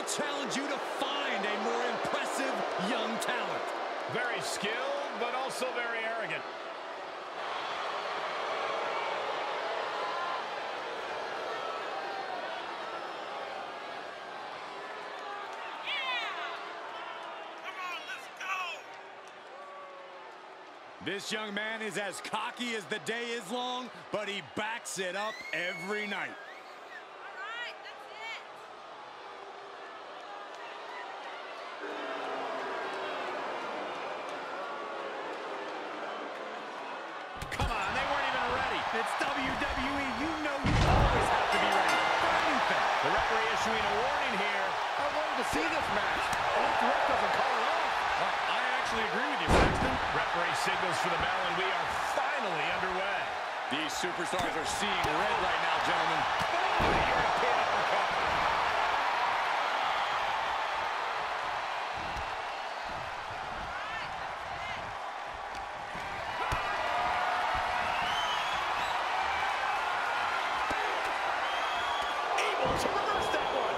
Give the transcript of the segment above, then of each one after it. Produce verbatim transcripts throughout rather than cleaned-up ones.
I challenge you to find a more impressive young talent. Very skilled, but also very arrogant. This young man is as cocky as the day is long, but he backs it up every night. All right, that's it. Come on, they weren't even ready. It's W W E. You know you always have to be ready for anything. The referee issuing a warning here. I wanted to see this match. I hope the ref doesn't call it off. Well, I actually agree with you, Saxton. Referee signals for the bell, and we are finally underway. These superstars are seeing red right now, gentlemen. Oh, the European uppercut. Able to reverse that one.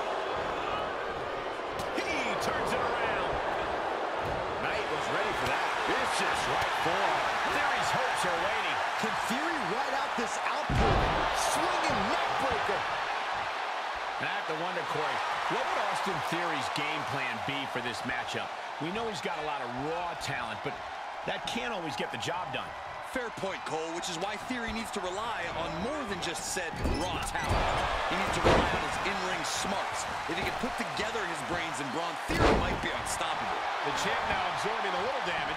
He turns it around. Knight was ready for that. Vicious right forearm. Theory's hopes are waiting. Can Theory ride out this output? Swinging neck breaker. And I have to wonder, Corey, what would Austin Theory's game plan be for this matchup? We know he's got a lot of raw talent, but that can't always get the job done. Fair point, Cole, which is why Theory needs to rely on more than just said raw talent. He needs to rely on his in-ring smarts. If he can put together his brains and brawn, Theory might be unstoppable. The champ now absorbing a little damage.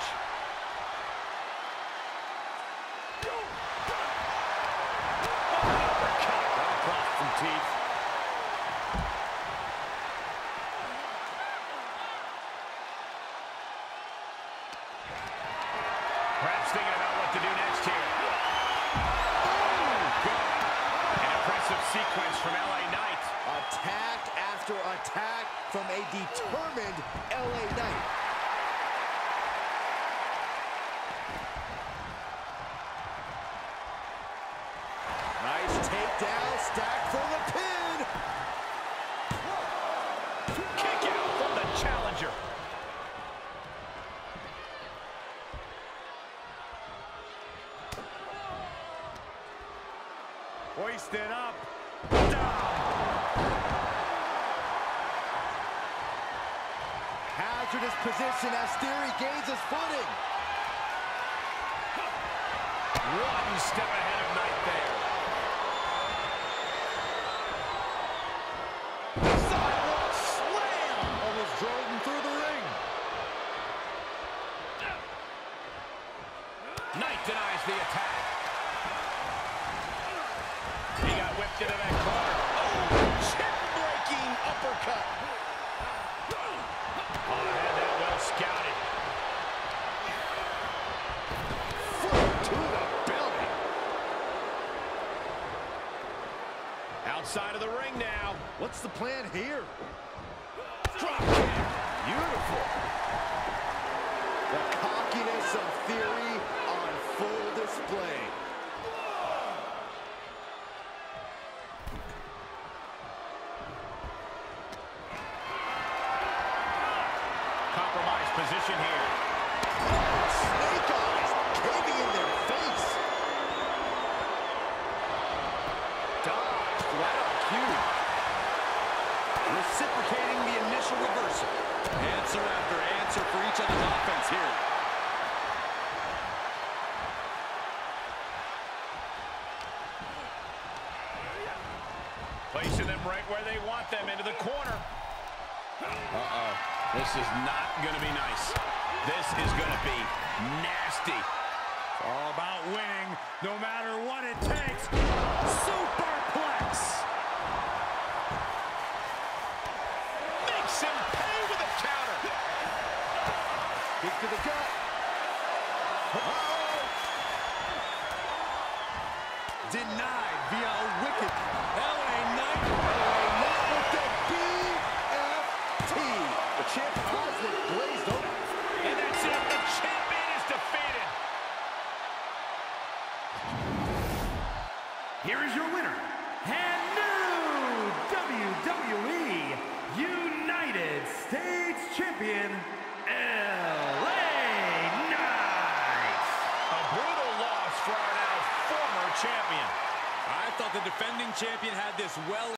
Across some teeth. Perhaps thinking about what to do next here. Oh, good. An impressive sequence from L A Knight. Attack after attack from a determined L A Knight. Nice takedown, stack for the pin. Kick out from the challenger. Hoisted up. Hazardous position as Theory gains his footing. One step ahead of Knight there. Sidewalk slam! Almost drove him through the ring. Knight denies the attack. He got whipped into that corner. Oh, chin-breaking uppercut. Oh, had that well scouted. Foot to the belly. Outside of the ring now. What's the plan here? Drop kick. Beautiful. The cockiness of Theory on full display. Compromised position here. Snake eyes caving in their face. Dodged right on cue. Reciprocating the initial reversal. Answer after answer for each other's offense here. Placing them right where they want them, into the corner. Uh-oh. This is not going to be nice. This is going to be nasty. All about winning, no matter what it takes. Superplex. Makes him pay with a counter. Kick to the gut. Uh-oh. Denied via a wicked L A Knight. L A Knight with the B F T. The champ eyes look glazed over. And that's it. The champion is defeated. Here is your winner, and new W W E United champion, L A Knight. A brutal loss for our now former champion. I thought the defending champion had this well